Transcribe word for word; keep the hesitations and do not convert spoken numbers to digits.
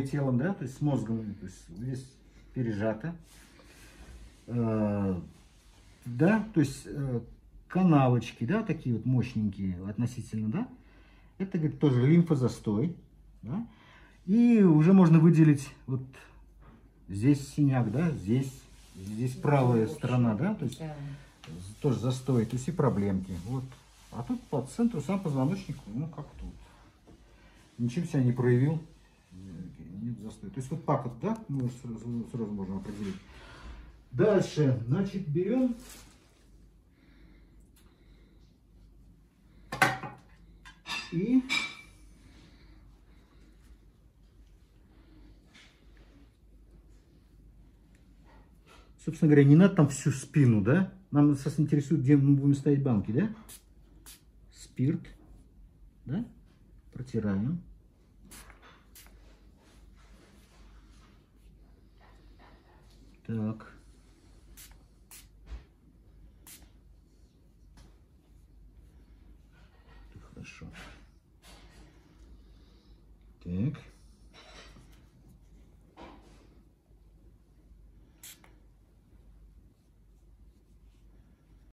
головой и телом, да, то есть с мозгом, то есть здесь пережато. Э, да, то есть э, канавочки, да, такие вот мощненькие относительно, да. Это, говорит, тоже лимфозастой, да. И уже можно выделить вот здесь синяк, да, здесь, здесь правая сторона, да, то есть да. Тоже застой, то есть и проблемки. Вот. А тут по центру сам позвоночник, ну как тут. Ничем себя не проявил, нет застоя. То есть вот так вот, да, мы сразу, сразу можем определить. Дальше, значит, берем и собственно говоря, не надо там всю спину, да? Нам нас интересует, где мы будем ставить банки, да? Спирт, да? Протираем. Так. Хорошо. Так.